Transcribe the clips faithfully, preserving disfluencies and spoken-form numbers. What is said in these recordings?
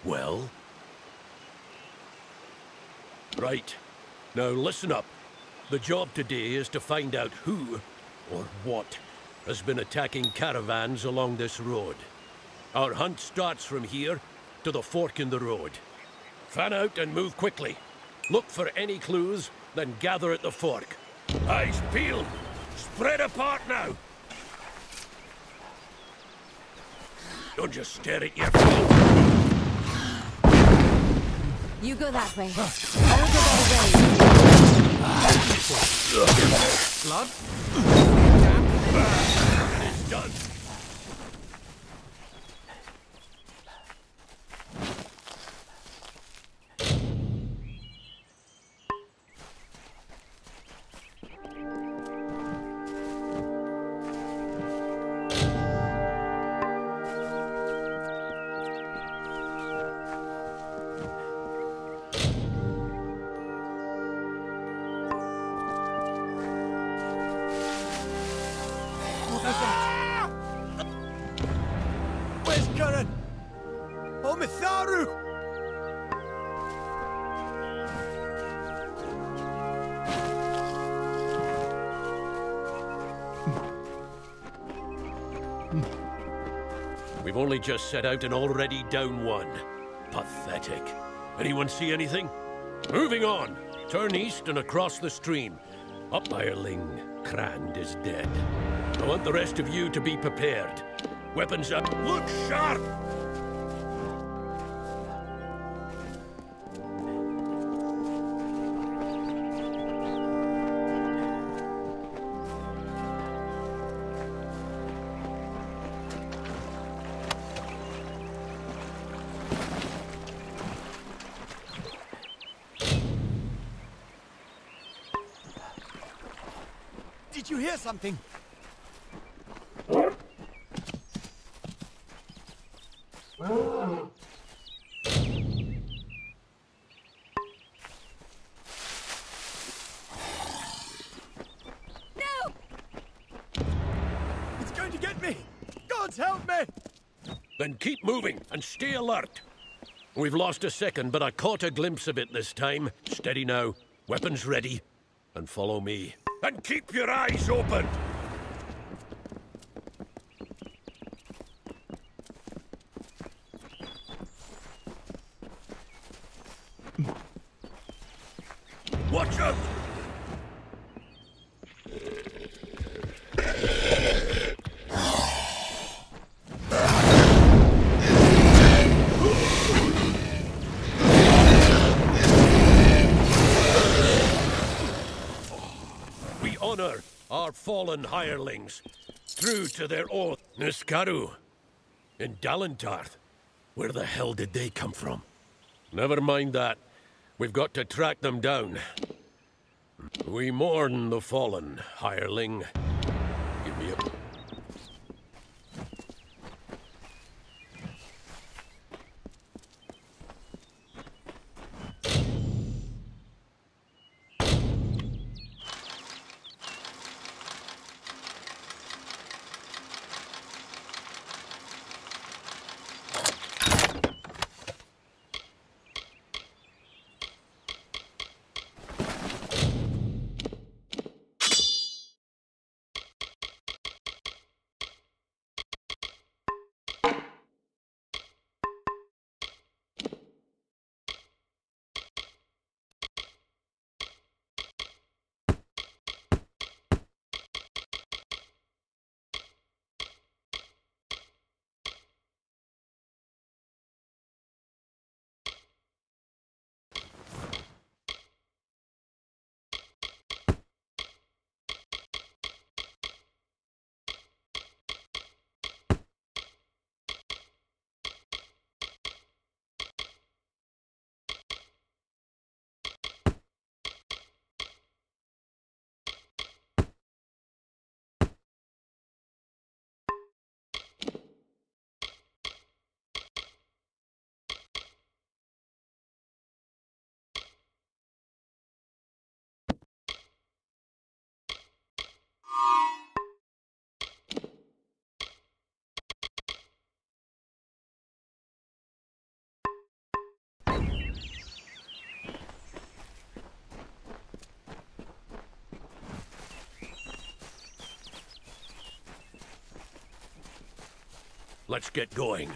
Well? Right. Now listen up. The job today is to find out who, or what, has been attacking caravans along this road. Our hunt starts from here to the fork in the road. Fan out and move quickly. Look for any clues, then gather at the fork. Eyes peeled. Spread apart now. Don't just stare at your phone. You go that way. I'll go that way. Blood? It's done. Where's Curran? Oh, Mitharu! We've only just set out and already down one. Pathetic. Anyone see anything? Moving on. Turn east and across the stream. Up Ireling, Crand is dead. I want the rest of you to be prepared. Weapons up. Look sharp! Did you hear something? No! It's going to get me! Gods help me! Then keep moving and stay alert. We've lost a second, but I caught a glimpse of it this time. Steady now. Weapons ready. And follow me. And keep your eyes open! Watch out! We honor our fallen hirelings, true to their oath. Niskaru, in Dalentarth. Where the hell did they come from? Never mind that. We've got to track them down. We mourn the fallen, hireling. Give me a... Let's get going.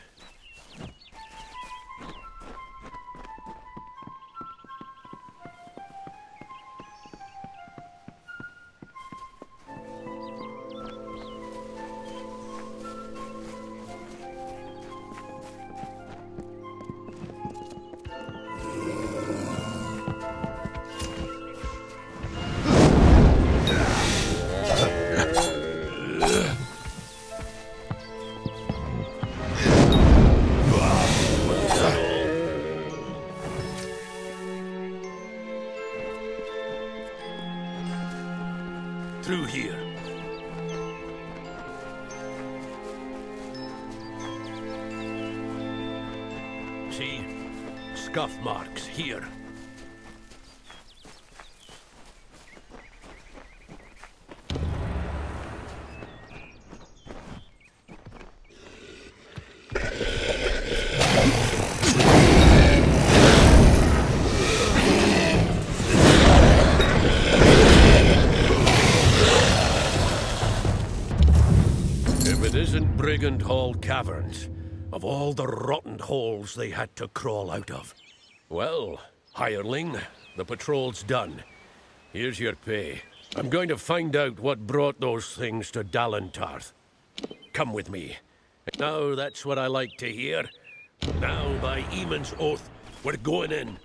Through here. See? Scuff marks here. Brigand Hall Caverns, of all the rotten holes they had to crawl out of. Well, hireling, the patrol's done. Here's your pay. I'm going to find out what brought those things to Dalentarth. Come with me. Now that's what I like to hear. Now, by Eamon's oath, we're going in.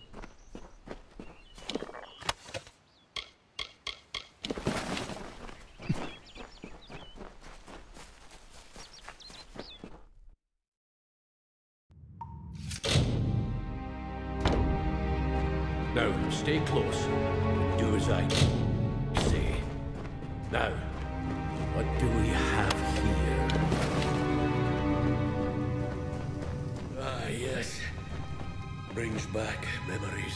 Now, stay close. Do as I say. Now, what do we have here? Ah, yes. Brings back memories.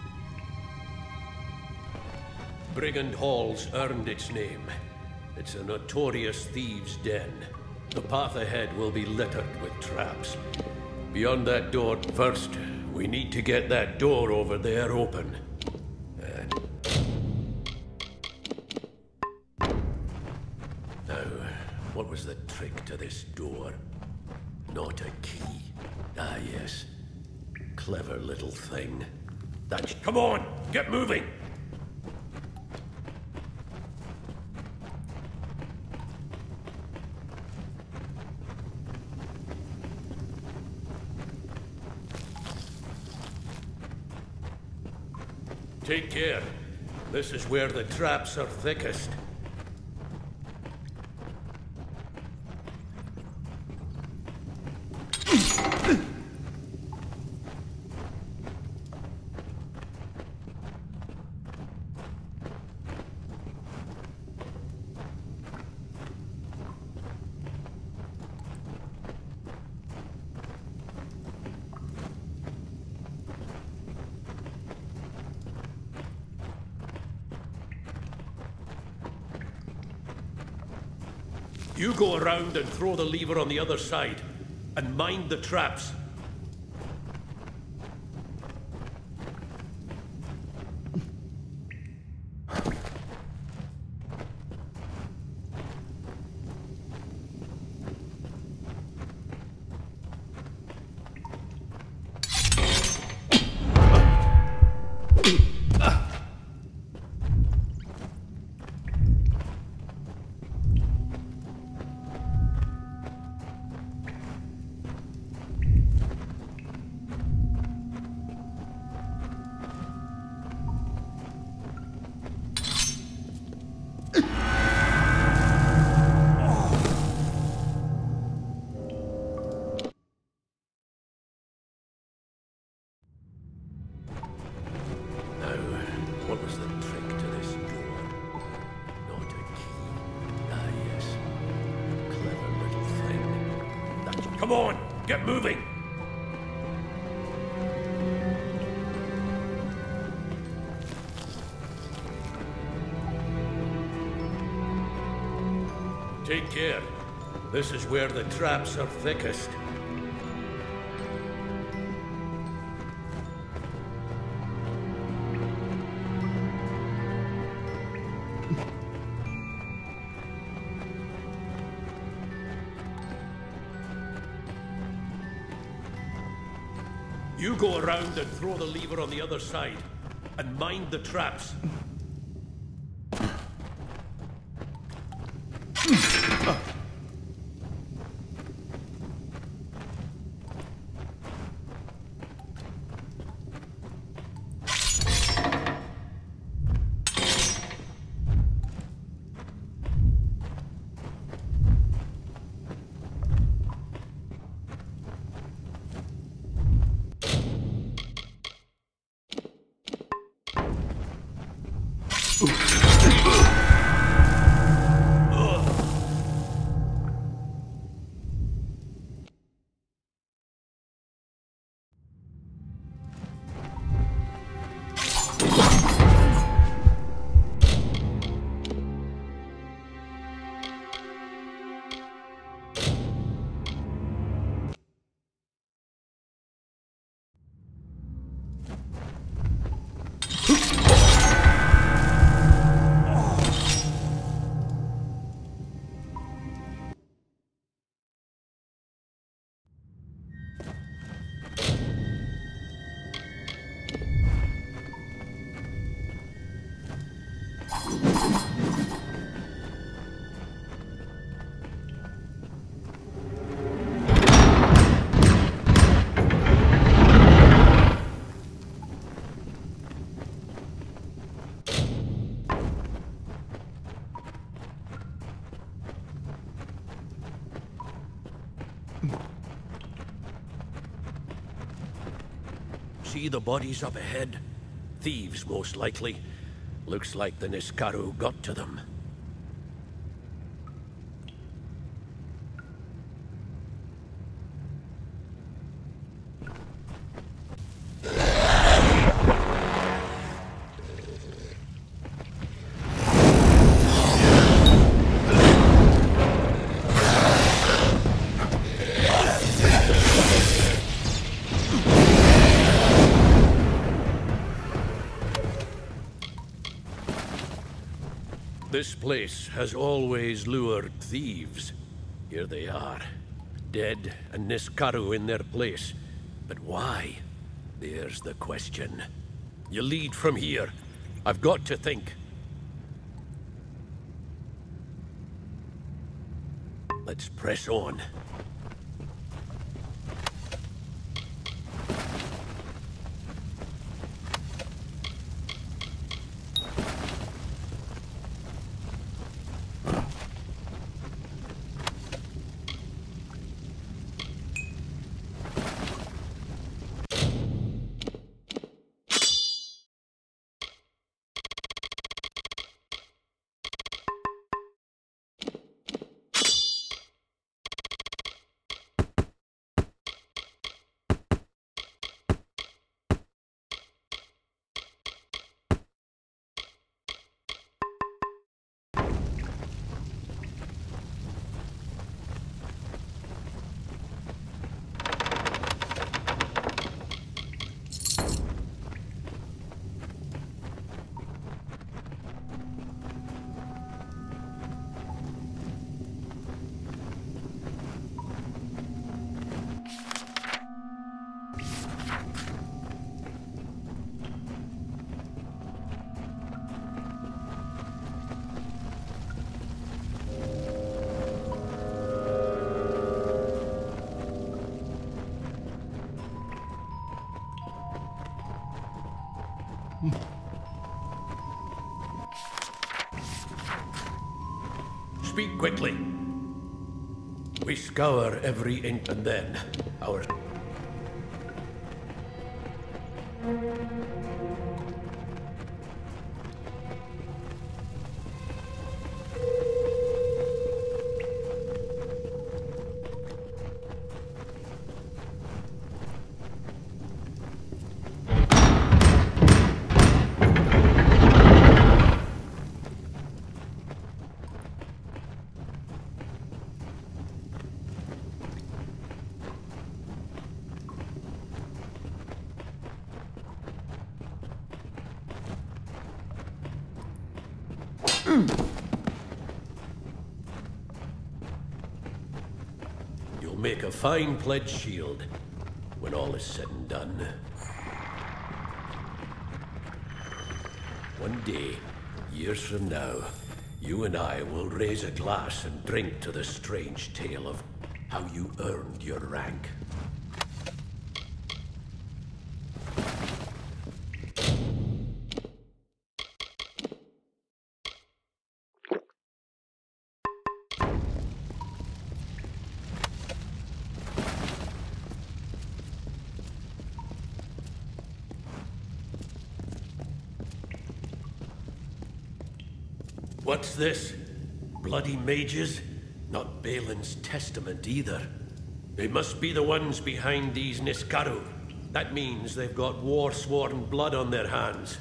Brigand Hall's earned its name. It's a notorious thieves' den. The path ahead will be littered with traps. Beyond that door, first, we need to get that door over there open. Uh, now, what was the trick to this door? Not a key. Ah, yes. Clever little thing. That's... Come on! Get moving! Take care. This is where the traps are thickest. You go around and throw the lever on the other side, and mind the traps. What was the trick to this door? Not a key. Ah, yes. Clever little thing. That's... Come on! Get moving! Take care. This is where the traps are thickest. You go around and throw the lever on the other side. And mind the traps. See the bodies up ahead? Thieves, most likely. Looks like the Niskaru got to them. This place has always lured thieves. Here they are, dead and Niskaru in their place. But why? There's the question. You lead from here. I've got to think. Let's press on. Speak quickly. We scour every inch and then our... You'll make a fine pledge shield. when all is said and done. One day, years from now, you and I will raise a glass and drink to the strange tale of how you earned your rank. What's this? Bloody mages? Not Balin's testament either. They must be the ones behind these Niskaru. That means they've got war-sworn blood on their hands.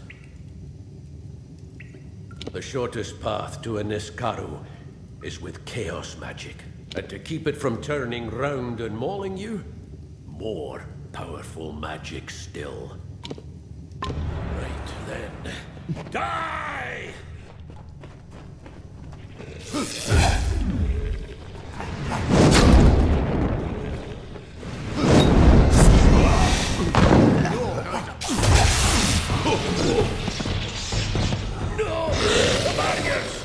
The shortest path to a Niskaru is with chaos magic. And to keep it from turning round and mauling you, more powerful magic still. Right then. Die! No! The barriers!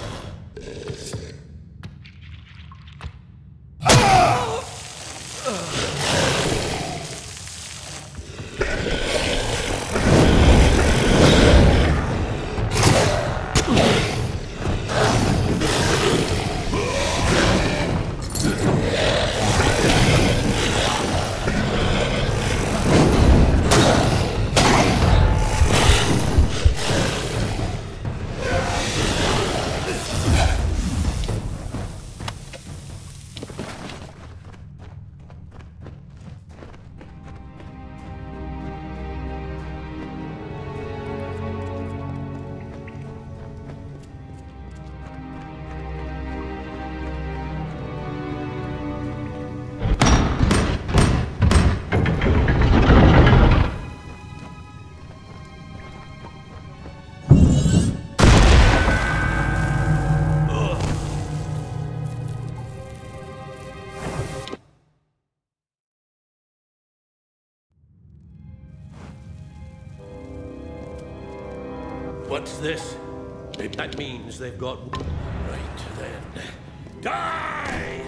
What's this? That means they've got... Right then. Die!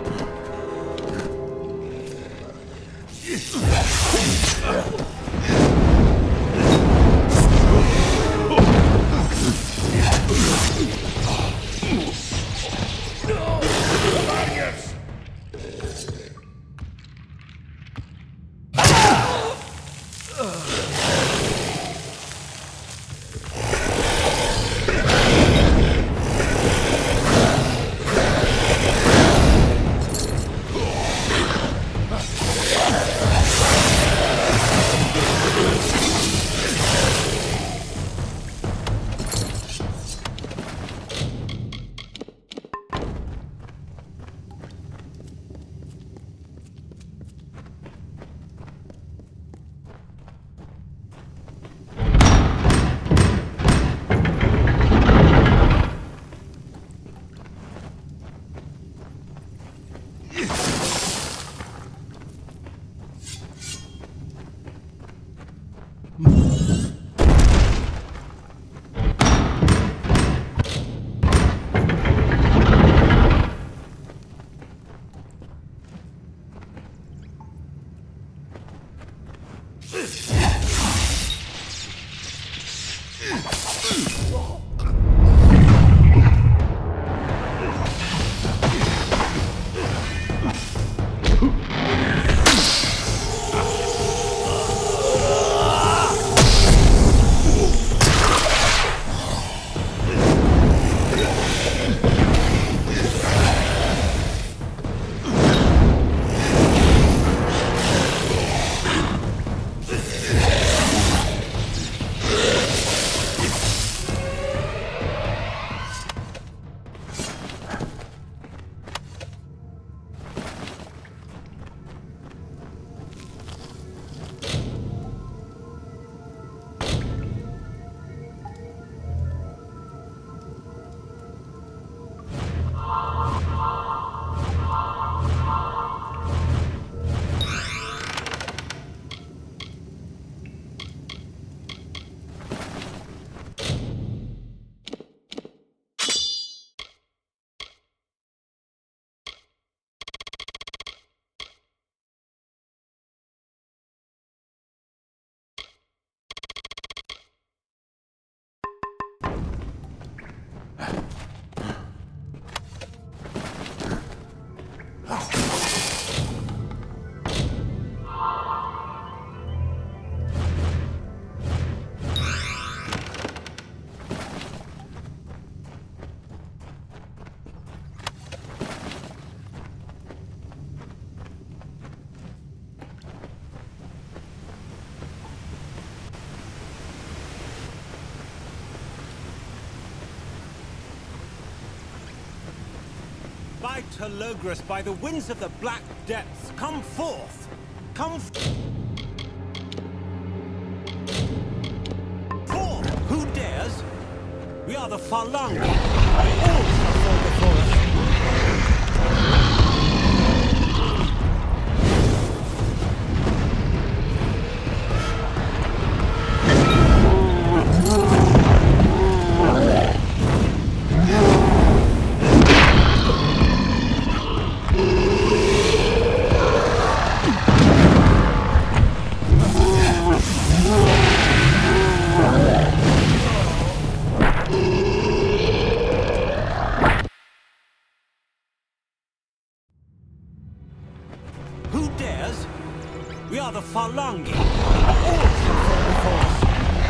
No! The barriers! dragged to Logres by the winds of the Black Depths. Come forth! Come f forth! Who dares? We are the Phalangi. All shall fall before us. Who dares? We are the Phalangi. All shall fall before us.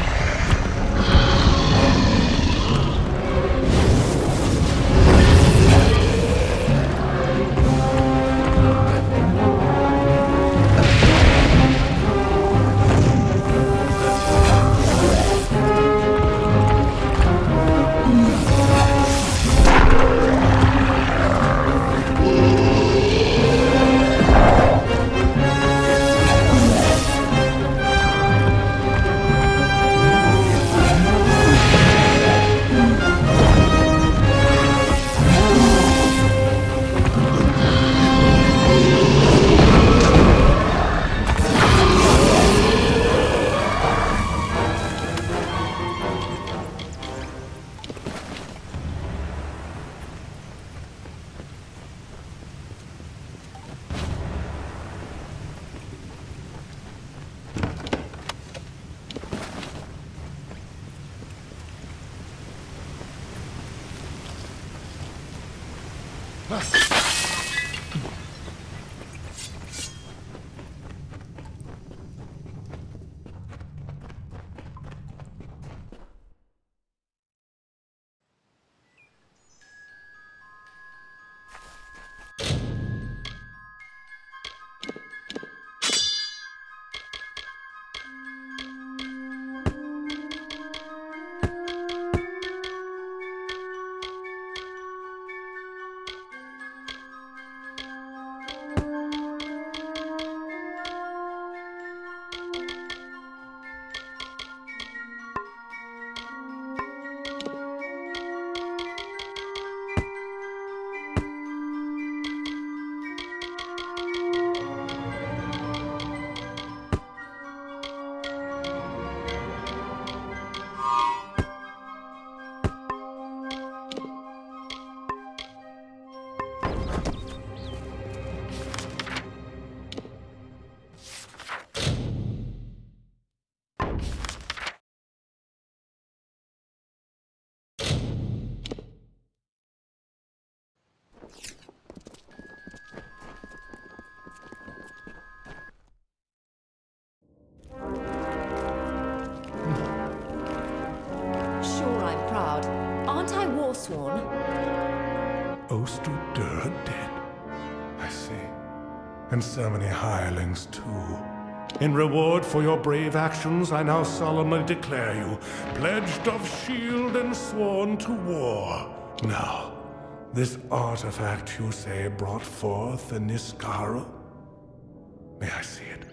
Forsworn. Oster dead. I see. And so many hirelings, too. In reward for your brave actions, I now solemnly declare you pledged of shield and sworn to war. Now, this artifact you say brought forth a Niskara? May I see it?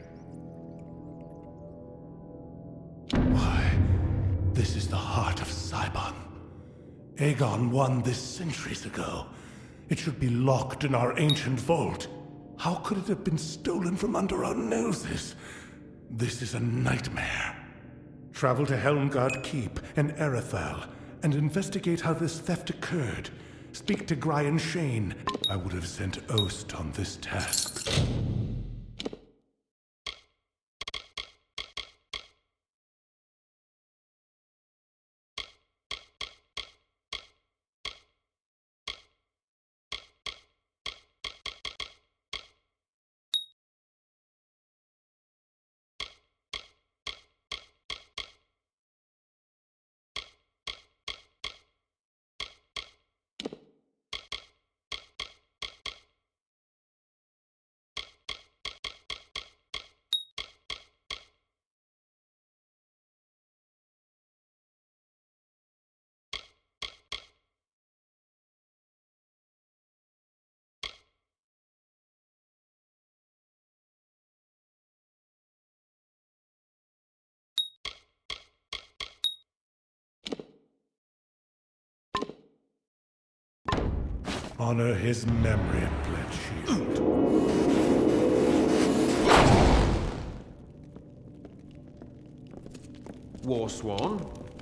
Why, this is the heart of Cybon. Aegon won this centuries ago. It should be locked in our ancient vault. How could it have been stolen from under our noses? This is a nightmare. Travel to Helmgard Keep and Erethal and investigate how this theft occurred. Speak to Gryan Shane. I would have sent Ost on this task. Honor his memory, Bletched. War Swan?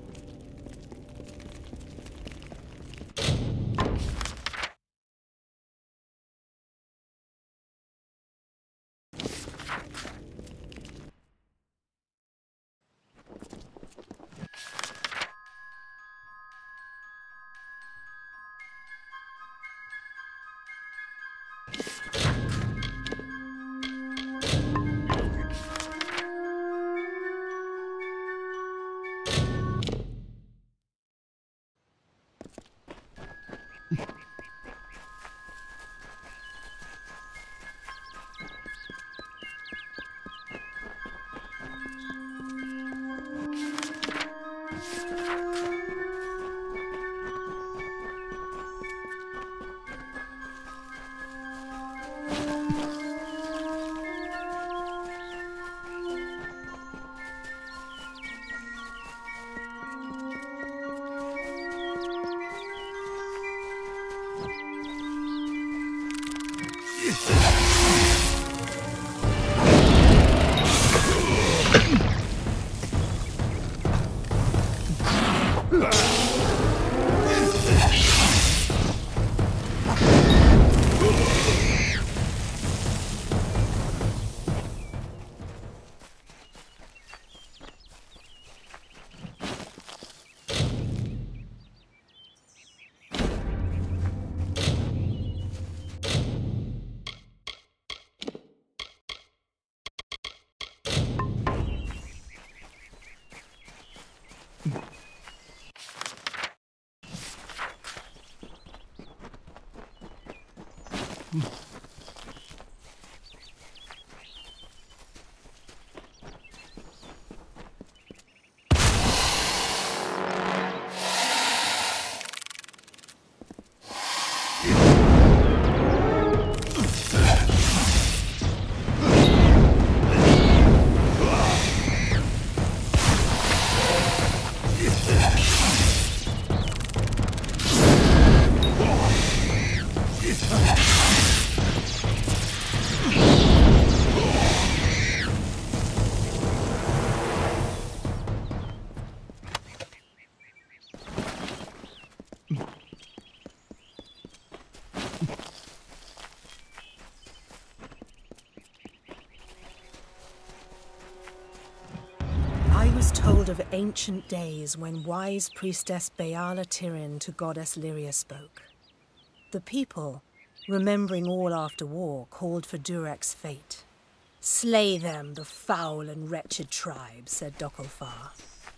I was told of ancient days when wise priestess Beala Tirin to goddess Lyria spoke. The people, remembering all after war, called for Durek's fate. "Slay them, the foul and wretched tribe," said Dokalfar.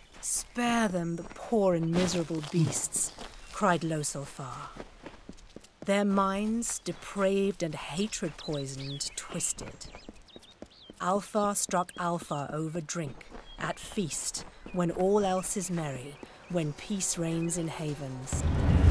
"Spare them, the poor and miserable beasts," cried Losalfar. Their minds, depraved and hatred-poisoned, twisted. Alfar struck Alfar over drink, at feast, when all else is merry, when peace reigns in havens.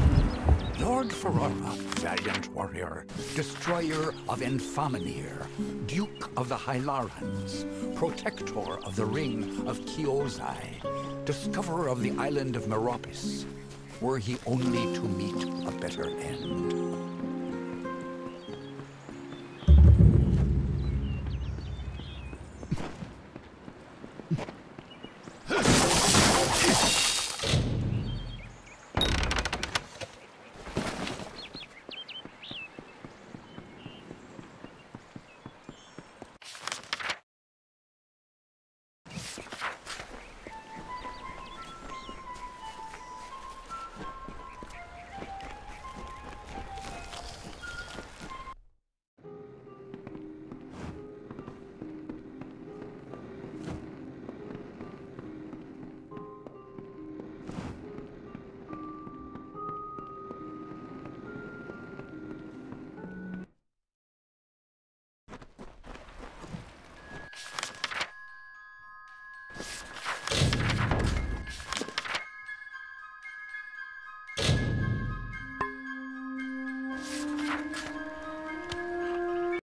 Lord Ferrara, valiant warrior, destroyer of Infaminir, Duke of the Hylarans, protector of the Ring of Kiozai, discoverer of the island of Meropis, were he only to meet a better end.